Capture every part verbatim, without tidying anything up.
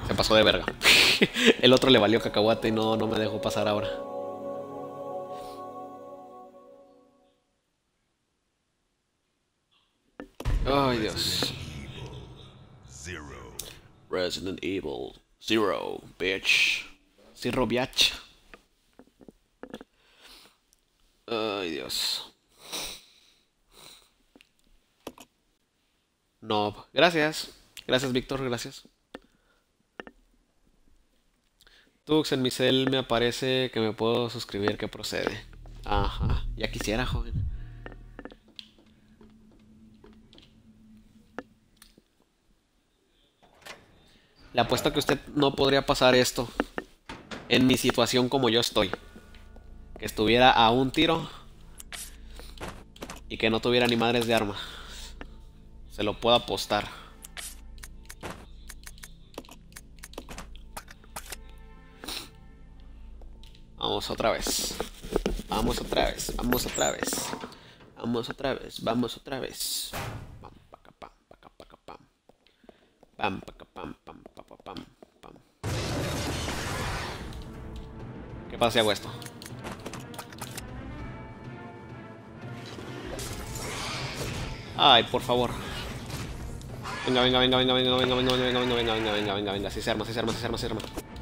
Se pasó de verga. El otro le valió cacahuate y no, no me dejó pasar ahora. Ay, Dios. Resident Evil Zero, bitch. Zero, bitch. Ay, Dios. No, gracias. Gracias, Víctor, gracias. Tux, en mi cel me aparece que me puedo suscribir, que procede. Ajá, ya quisiera, joven. Le apuesto que usted no podría pasar esto en mi situación como yo estoy. Que estuviera a un tiro y que no tuviera ni madres de arma. Se lo puedo apostar. Vamos otra vez. Vamos otra vez. Vamos otra vez. Vamos otra vez. Vamos otra vez. Pam, paca, pam, paca, paca, pam. Pam, paca, pam, pam, pam, pam, pam. ¿Qué pasa si hago esto? Ay, por favor. Venga, venga, venga, venga, venga, venga, venga, venga, venga, venga, venga, venga, venga, venga, venga, si se arma, si se arma, si se arma, si se arma.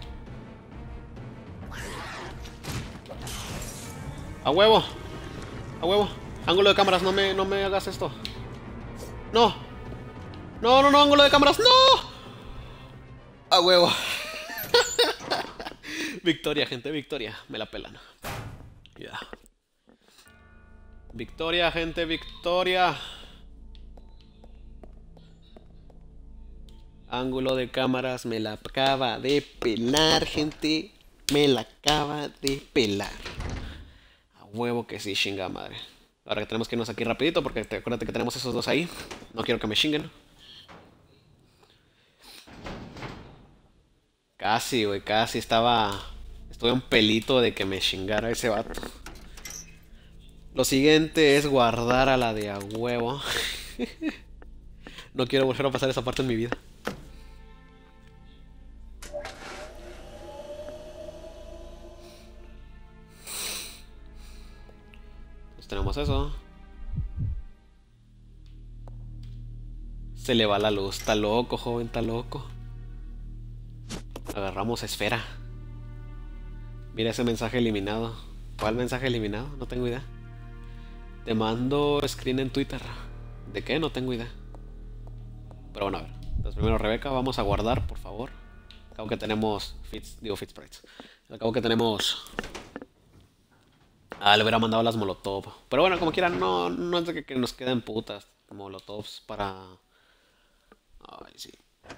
A huevo. A huevo. Ángulo de cámaras, no me, no me hagas esto. No. No, no, no, ángulo de cámaras, no. A huevo. Victoria, gente, victoria. Me la pelan. Ya. Victoria, gente, victoria. Ángulo de cámaras, me la acaba de pelar, gente. Me la acaba de pelar. A huevo que sí, chinga madre. Ahora que tenemos que irnos aquí rapidito porque te, acuérdate que tenemos esos dos ahí. No quiero que me chinguen. Casi, güey, casi estaba... Estuve un pelito de que me chingara ese vato. Lo siguiente es guardar a la de a huevo. No quiero volver a pasar esa parte en mi vida. Entonces tenemos eso. Se le va la luz. Está loco, joven, está loco. Agarramos esfera. Mira ese mensaje eliminado. ¿Cuál mensaje eliminado? No tengo idea. Te mando screen en Twitter. ¿De qué? No tengo idea. Pero bueno, a ver. Entonces primero Rebeca, vamos a guardar, por favor. Al cabo que tenemos Fits, digo Fits Sprites. Al cabo que tenemos... Ah, le hubiera mandado las molotov. Pero bueno, como quieran, no, no es de que, que nos queden putas molotovs para... Ay, sí.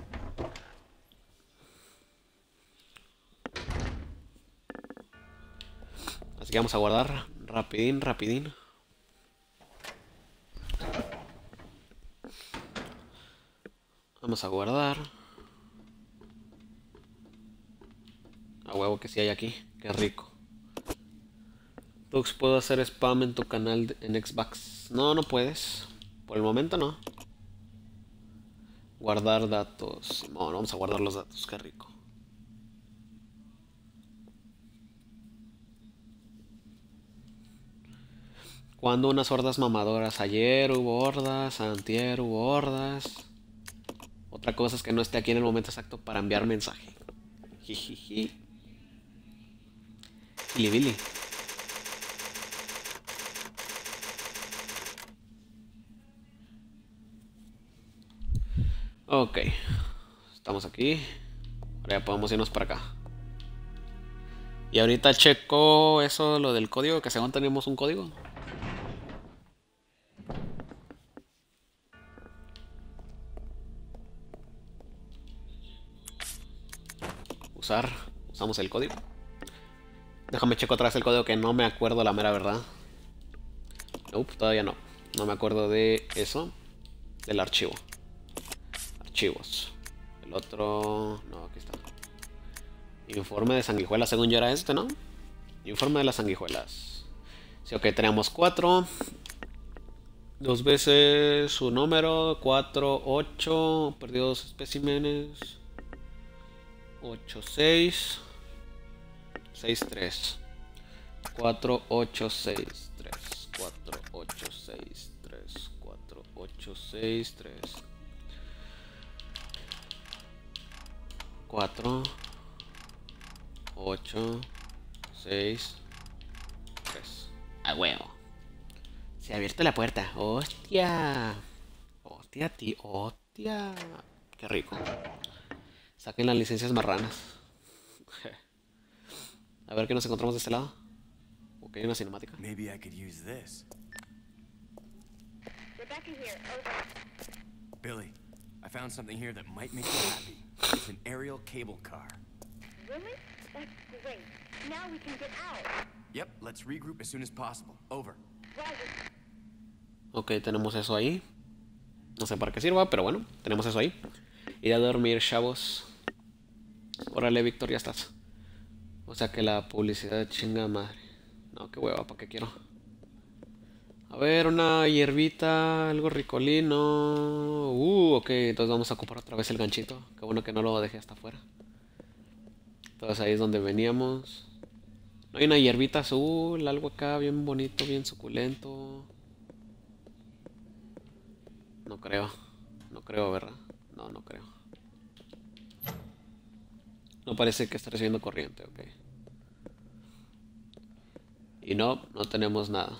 Así que vamos a guardar rapidín, rapidín. Vamos a guardar. A huevo que sí hay aquí. Qué rico. Tux, ¿puedo hacer spam en tu canal en Xbox? No, no puedes. Por el momento no. Guardar datos. No, no vamos a guardar los datos. Qué rico. ¿Cuándo unas hordas mamadoras? Ayer hubo hordas, antier hubo hordas. Otra cosa es que no esté aquí en el momento exacto para enviar mensaje. Jijiji. Billy. Ok. Estamos aquí. Ahora ya podemos irnos para acá. Y ahorita checo eso, lo del código, que según tenemos un código. Usar. Usamos el código. Déjame checo atrás el código que no me acuerdo la mera verdad. Nope, todavía no. No me acuerdo de eso. Del archivo. Archivos. El otro... No, aquí está. Informe de sanguijuelas, según yo era este, ¿no? Informe de las sanguijuelas. Sí, ok, tenemos cuatro. Dos veces su número. Cuatro, ocho. Perdidos especímenes. ocho, seis, seis, tres. cuatro, ocho, seis, tres. cuatro, ocho, seis, tres. cuatro, ocho, seis, tres. cuatro, ocho, seis, tres. A huevo. Se ha abierto la puerta. ¡Hostia! ¡Hostia, tío! ¡Hostia! ¡Qué rico! Saquen las licencias marranas. A ver qué nos encontramos de este lado. Ok, una cinemática. Maybe I could use this. Rebecca here. Over. Billy, I found something here that might make you happy. It's an aerial cable car. Really? That's great. Now we can get out. Yep, let's regroup as soon as possible. Over. Roger. Ok, tenemos eso ahí. No sé para qué sirva, pero bueno, tenemos eso ahí. Ir a dormir, chavos. Órale, Víctor, ya estás. O sea que la publicidad chinga madre. No, qué hueva, ¿para qué quiero? A ver, una hierbita, algo ricolino. Uh, ok, entonces vamos a ocupar otra vez el ganchito. Qué bueno que no lo dejé hasta afuera. Entonces ahí es donde veníamos. No hay una hierbita azul, algo acá bien bonito, bien suculento. No creo. No creo, ¿verdad? No, no creo. No parece que esté recibiendo corriente, ok. Y no, no tenemos nada.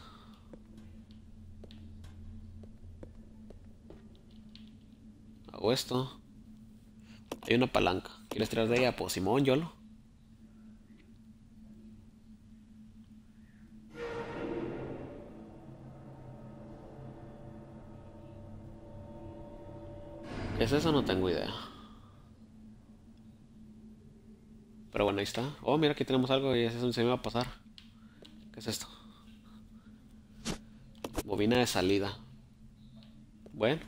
Hago esto. Hay una palanca. ¿Quieres tirar de ella? Pues Simón, yolo. ¿Qué es eso? No tengo idea. Pero bueno, ahí está. Oh, mira, aquí tenemos algo y eso se me va a pasar. ¿Qué es esto? Bobina de salida. Bueno.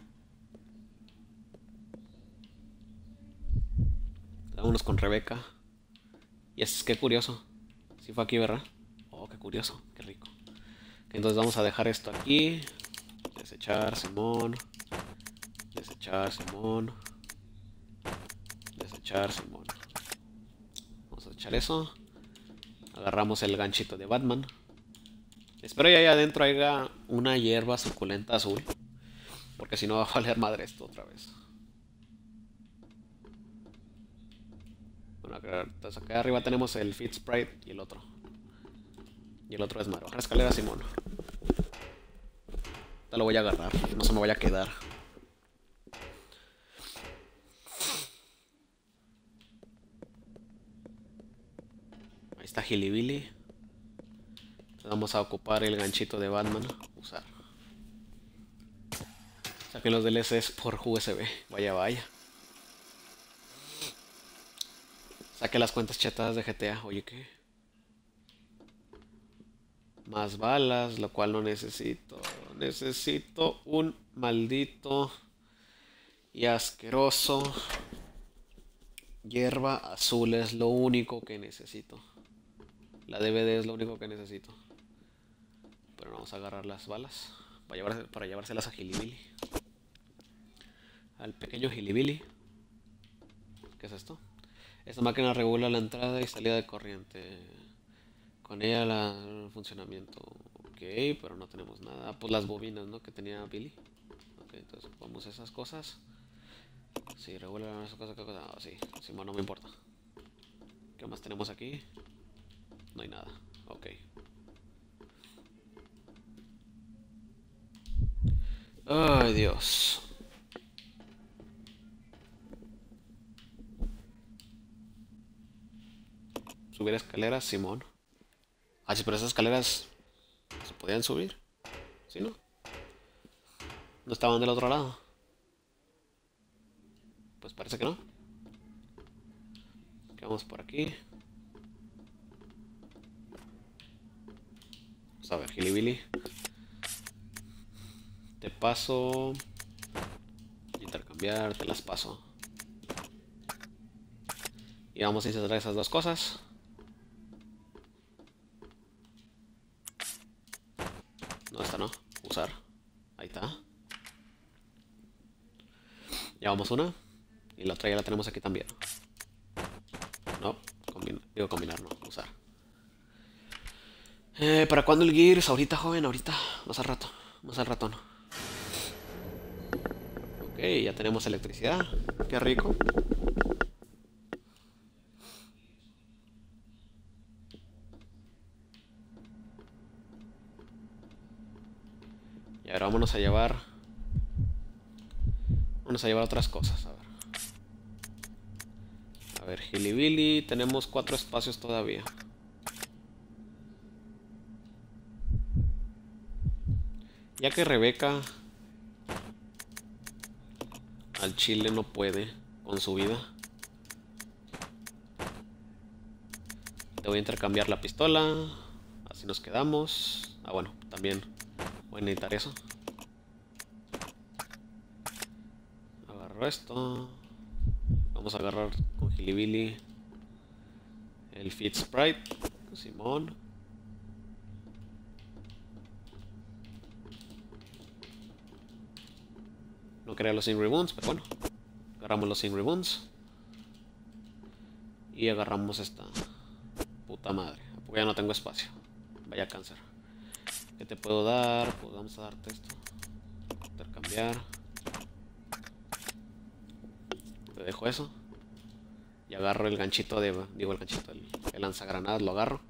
Vámonos con Rebeca. Y es que curioso. Si fue aquí, ¿verdad? Oh, qué curioso, qué rico. Entonces vamos a dejar esto aquí. Desechar, Simón. Desechar, Simón. Desechar, Simón. Vamos a echar eso. Agarramos el ganchito de Batman. Espero que ahí adentro haya una hierba suculenta azul. Porque si no va a valer madre esto otra vez. Bueno, entonces acá arriba tenemos el Fit Sprite y el otro. Y el otro es malo. Bajar la escalera, Simón. Te lo voy a agarrar, no se me vaya a quedar. Ahí está Hillybilly. Vamos a ocupar el ganchito de Batman. Usar. Saquen los D L Cs por U S B. Vaya, vaya. Saque las cuentas chetadas de G T A. Oye, ¿qué? Más balas, lo cual no necesito. Necesito un maldito y asqueroso hierba azul. Es lo único que necesito. La D V D es lo único que necesito. Pero vamos a agarrar las balas para, llevarse, para llevárselas a Hillybilly. Al pequeño Hillybilly. ¿Qué es esto? Esta máquina regula la entrada y salida de corriente. Con ella la, el funcionamiento. Ok, pero no tenemos nada. Pues las bobinas, ¿no? Que tenía Billy. Ok, entonces ocupamos esas cosas. Sí, regula esas cosas. ¿Qué cosa? Ah, sí, sí, bueno, no me importa. ¿Qué más tenemos aquí? No hay nada. Ok. Ay, Dios. Subir escaleras, Simón. Ah, sí, pero esas escaleras se podían subir. ¿Sí, no? ¿No estaban del otro lado? Pues parece que no. ¿Qué vamos por aquí? Vamos a ver, Hillybilly. Te paso. Intercambiar, te las paso. Y vamos a insertar esas dos cosas. No, esta no. Usar. Ahí está. Llevamos una. Y la otra ya la tenemos aquí también. Digo combinar, no, usar. Eh, ¿Para cuándo el Gears? Ahorita, joven, ahorita. Más al rato, más al ratón. Ok, ya tenemos electricidad. Qué rico. Y ahora vámonos a llevar... Vamos a llevar otras cosas, a ver. A ver, Hilly tenemos cuatro espacios todavía. Ya que Rebeca al chile no puede con su vida, te voy a intercambiar la pistola. Así nos quedamos. Ah, bueno, también voy a necesitar eso. Agarro esto. Vamos a agarrar con Hilly el Fit Sprite. Simón. No quería los Angry Bones, pero bueno. Agarramos los Angry Bones. Y agarramos esta puta madre. Porque ya no tengo espacio. Vaya cáncer. ¿Qué te puedo dar? Pues vamos a darte esto. Intercambiar. Te dejo eso. Y agarro el ganchito de... Digo el ganchito, el, el lanzagranadas lo agarro.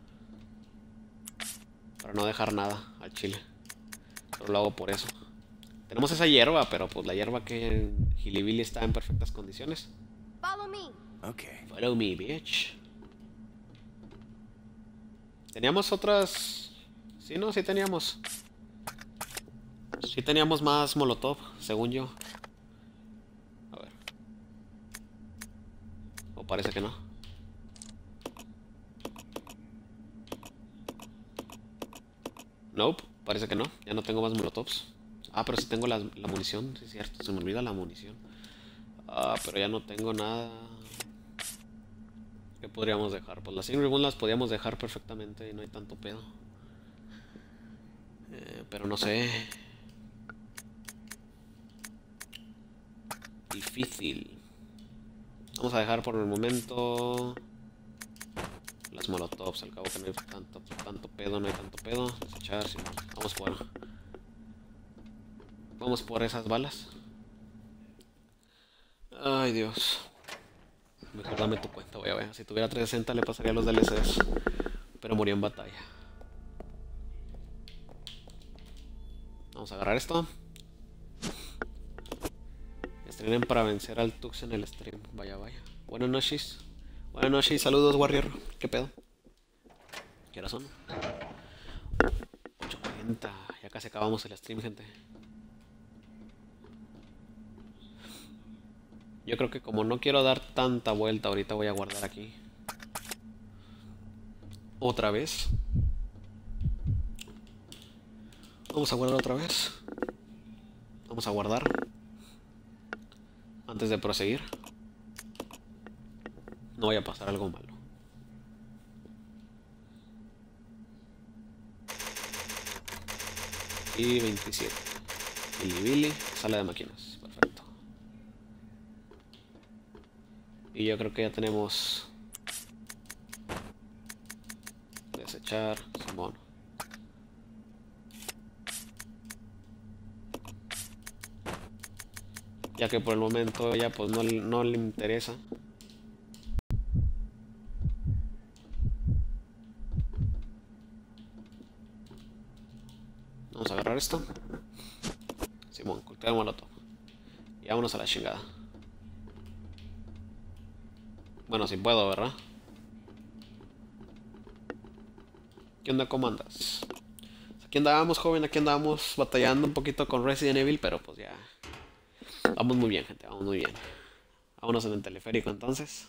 Para no dejar nada al chile. Solo lo hago por eso. Tenemos esa hierba, pero pues la hierba que en Hilly está en perfectas condiciones. Follow me. Okay. Follow me, bitch. Teníamos otras... Sí, no, sí teníamos. Sí teníamos más molotov, según yo. A ver. O parece que no. Nope, parece que no. Ya no tengo más molotovs. Ah, pero sí tengo la, la munición, sí es cierto, se me olvida la munición. Ah, pero ya no tengo nada. ¿Qué podríamos dejar? Pues las Angry Bones las podíamos dejar perfectamente y no hay tanto pedo. Eh, pero no sé. Difícil. Vamos a dejar por el momento las molotovs, al cabo que no hay tanto, tanto pedo, no hay tanto pedo. Desechar, sí. Vamos por... Vamos por esas balas. Ay, Dios. Mejor dame tu cuenta, voy a ver. Si tuviera trescientos sesenta le pasaría los D L Cs. Pero murió en batalla. Vamos a agarrar esto. Estrenen para vencer al Tux en el stream. Vaya, vaya. Buenas noches. Buenas noches, saludos, Warrior. ¿Qué pedo? ¿Qué horas son? ocho cuarenta. Ya casi acabamos el stream, gente. Yo creo que como no quiero dar tanta vuelta, ahorita voy a guardar aquí. Otra vez. Vamos a guardar otra vez. Vamos a guardar. Antes de proseguir. No vaya a pasar algo malo. Y veintisiete. Billy Billy, sala de máquinas. Perfecto. Y yo creo que ya tenemos... Desechar, Simón. Ya que por el momento ella pues no, no le interesa. Vamos a agarrar esto. Simón, cultivar molotov. Y vámonos a la chingada. Bueno, si puedo, ¿verdad? ¿Qué onda, cómo andas? Aquí andábamos, joven, aquí andábamos batallando un poquito con Resident Evil, pero pues ya... Vamos muy bien, gente, vamos muy bien. Vámonos en el teleférico, entonces.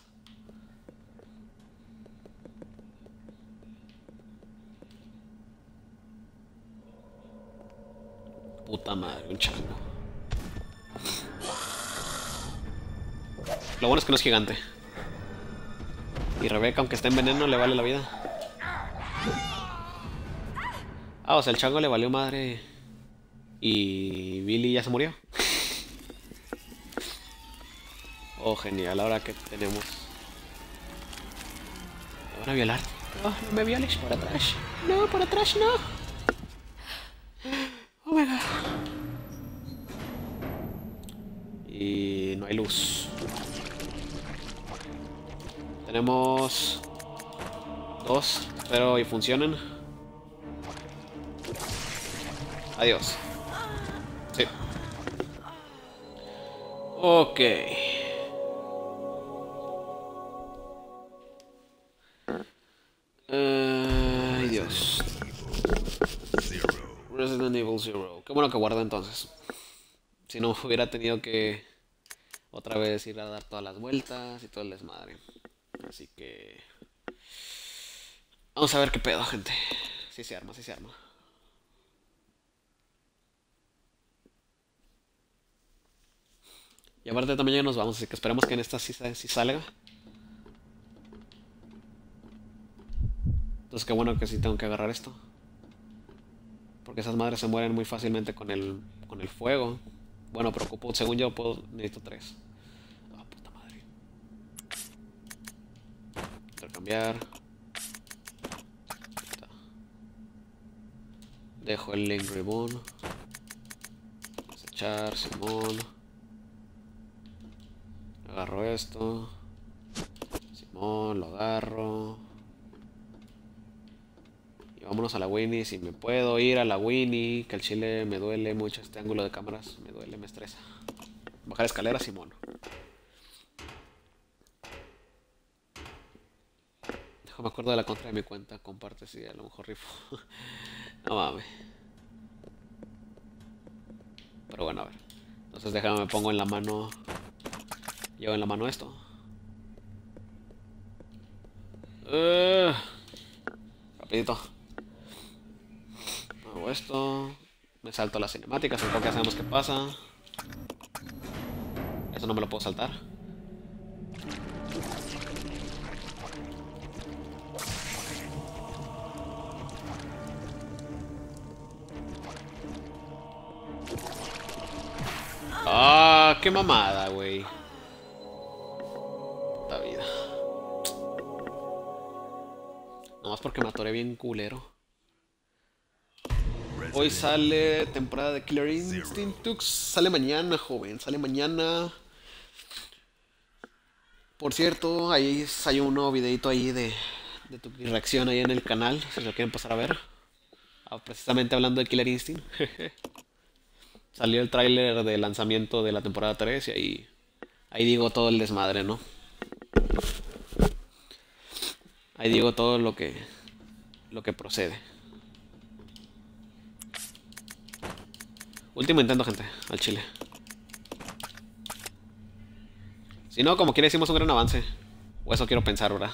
Puta madre, un chango. Lo bueno es que no es gigante. Y Rebeca, aunque esté en veneno, le vale la vida. Ah, o sea, el chango le valió madre. Y Billy ya se murió. Oh, genial, ahora que tenemos. ¿Me van a violar? No, no me violes por atrás. No, por atrás no. Oh my god. Y no hay luz. Tenemos dos, espero y funcionen. Adiós. Sí. Ok. Ay, Dios. Resident Evil Zero. Qué bueno que guardé entonces. Si no, hubiera tenido que otra vez ir a dar todas las vueltas y todo el desmadre. Así que... vamos a ver qué pedo, gente. Si se arma, si se arma. Y aparte también ya nos vamos, así que esperemos que en esta sí, sí salga. Entonces qué bueno que sí tengo que agarrar esto. Porque esas madres se mueren muy fácilmente con el, con el fuego. Bueno, pero ocupo, según yo puedo, necesito tres. Ah, puta madre. Intercambiar. Dejo el link ribbon. Desechar, Simón. Agarro esto. Simón, lo agarro. Y vámonos a la Winnie. Si me puedo ir a la Winnie, que el chile me duele mucho este ángulo de cámaras. Me duele, me estresa. Bajar escaleras, Simón. Déjame acuerdo de la contra de mi cuenta. Comparte si a lo mejor rifo. No mames. Pero bueno, a ver. Entonces déjame, me pongo en la mano. Llevo en la mano esto. Uh, rapidito. Hago esto. Me salto las cinemáticas, un poco ya sabemos qué pasa. Eso no me lo puedo saltar. Ah, qué mamada, güey. Puta vida. Nomás porque me atoré bien culero. Hoy sale temporada de Killer Instinct. Sale mañana, joven. Sale mañana. Por cierto, ahí hay un nuevo videito ahí de, de tu reacción ahí en el canal. Si lo quieren pasar a ver. Ah, precisamente hablando de Killer Instinct. Salió el tráiler de lanzamiento de la temporada tres y ahí, ahí digo todo el desmadre, ¿no? Ahí digo todo lo que, lo que procede. Último intento, gente, al chile. Si no, como quiera hicimos un gran avance. O eso quiero pensar, ¿verdad?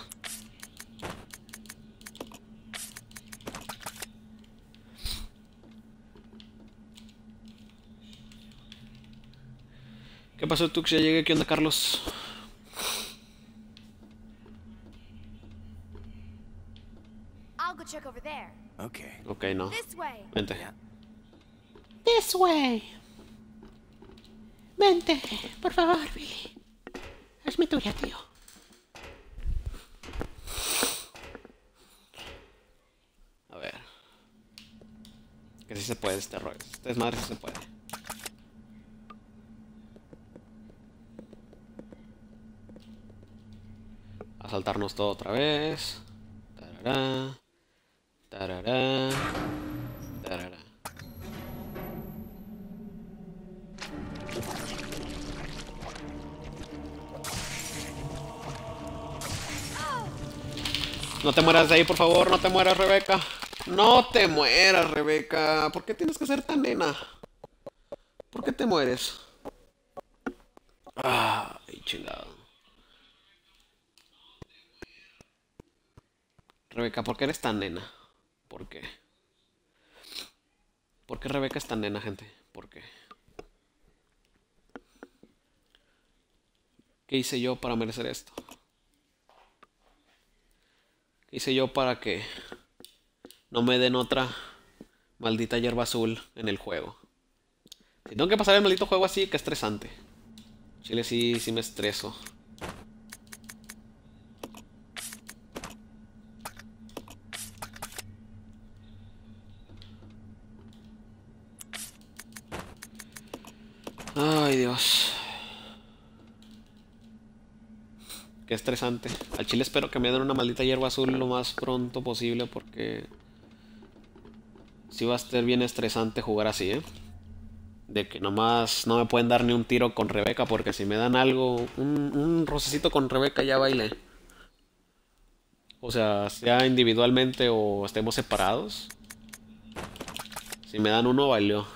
¿Qué pasó, Tux? Ya llegué. ¿Qué onda, Carlos? I'll go check over there. Okay. Ok, no. This way. Vente. Yeah. This way. Vente, por favor, Billy. Es mi tuya, tío. A ver. Que sí se puede este rollo. Este desmadre sí se puede. A saltarnos todo otra vez. Tarará. Tarará. Tarará. No te mueras de ahí, por favor. No te mueras, Rebeca. No te mueras, Rebeca. ¿Por qué tienes que ser tan nena? ¿Por qué te mueres? Ay, chingado. Rebeca, ¿por qué eres tan nena? ¿Por qué? ¿Por qué Rebeca es tan nena, gente? ¿Por qué? ¿Qué hice yo para merecer esto? ¿Qué hice yo para que no me den otra maldita hierba azul en el juego? Si tengo que pasar el maldito juego así, qué estresante. Chile, sí, sí me estreso. Dios. Qué estresante. Al chile espero que me den una maldita hierba azul lo más pronto posible porque sí va a estar bien estresante jugar así, ¿eh? De que nomás no me pueden dar ni un tiro con Rebeca porque si me dan algo, un, un rocecito con Rebeca ya bailé. O sea, sea individualmente o estemos separados. Si me dan uno, bailó.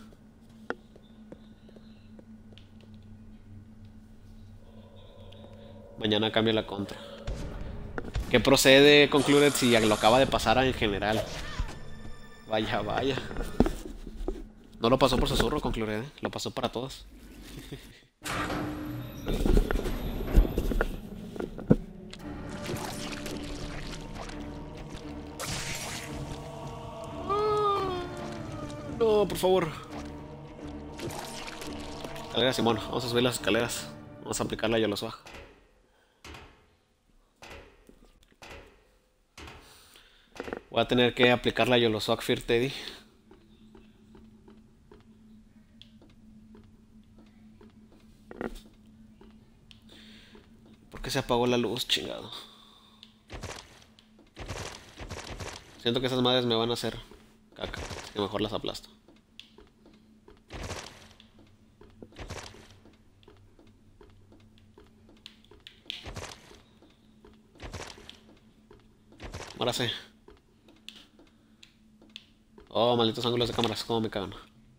Mañana cambia la contra. ¿Qué procede, Concluded, si lo acaba de pasar en general? Vaya, vaya. No lo pasó por susurro, Concluded, ¿eh? Lo pasó para todos. No, por favor. Escaleras, Simón. Vamos a subir las escaleras. Vamos a aplicar la Yoloswag. Voy a tener que aplicar la Yoloswag Fear Teddy. ¿Por qué se apagó la luz, chingado? Siento que esas madres me van a hacer caca. Que mejor las aplasto. Ahora sí. Oh, malditos ángulos de cámaras, cómo me cagan.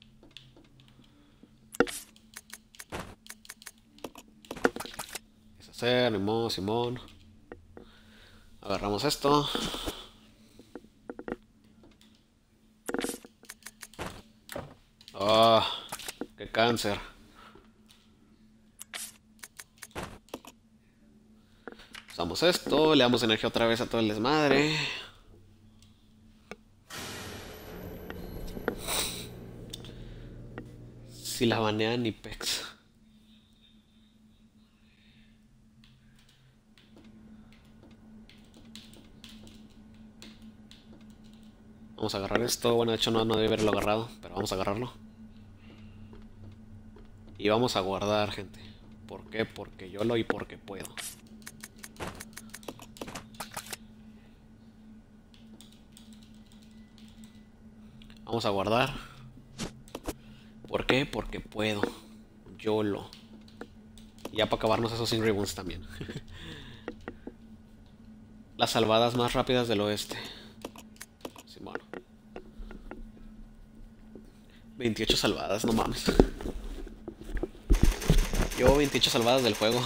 Es hacer, ni modo, Simón. Agarramos esto. Oh, qué cáncer. Usamos esto, le damos energía otra vez a todo el desmadre. Si la banean ni pex. Vamos a agarrar esto. Bueno, de hecho no, no debe haberlo agarrado, pero vamos a agarrarlo. Y vamos a guardar, gente. ¿Por qué? Porque yo lo y porque puedo. Vamos a guardar. ¿Por qué? Porque puedo. YOLO. Y ya para acabarnos esos sin ribbons también. Las salvadas más rápidas del oeste. Sí, bueno. veintiocho salvadas, no mames. Yo veintiocho salvadas del juego.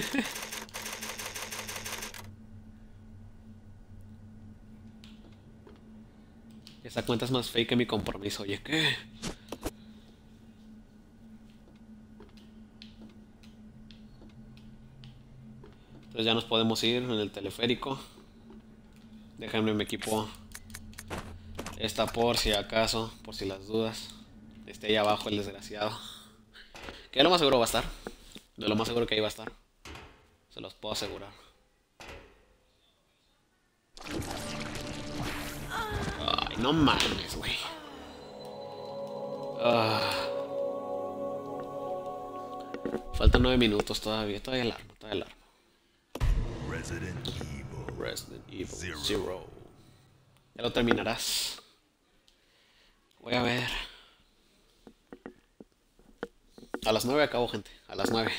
Esa cuenta es más fake que mi compromiso. Oye, ¿qué? Entonces ya nos podemos ir en el teleférico. Déjenme mi equipo. Esta por si acaso, por si las dudas. Esté ahí abajo el desgraciado. Que lo más seguro va a estar. De lo más seguro que ahí va a estar. Se los puedo asegurar. Ay, no mames, güey. Ah. Faltan nueve minutos todavía. Todavía alarma, todavía alarma. Resident Evil. Resident Evil Zero. Zero. Ya lo terminarás. Voy a ver. A las nueve acabo, gente. A las nueve.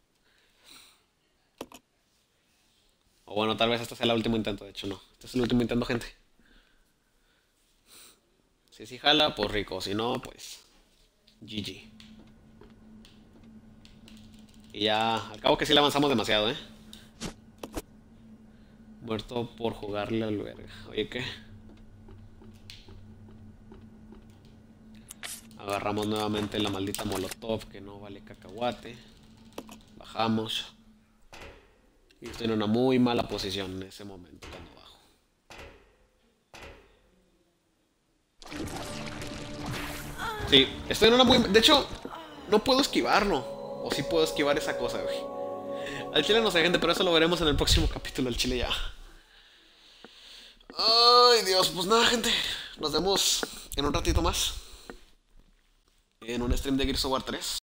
O bueno, tal vez este sea el último intento. De hecho, no. Este es el último intento, gente. Si sí jala, pues rico. Si no, pues G G. Y ya, al cabo que sí le avanzamos demasiado, ¿eh? Muerto por jugarle al verga. Oye, ¿qué? Agarramos nuevamente la maldita molotov que no vale cacahuate. Bajamos. Y estoy en una muy mala posición en ese momento cuando bajo. Sí, estoy en una muy... De hecho, no puedo esquivarlo. O sí puedo esquivar esa cosa, güey. Al chile no sé, gente, pero eso lo veremos en el próximo capítulo. Al chile ya. Ay, Dios, pues nada, gente. Nos vemos en un ratito más. En un stream de Gears of War tres.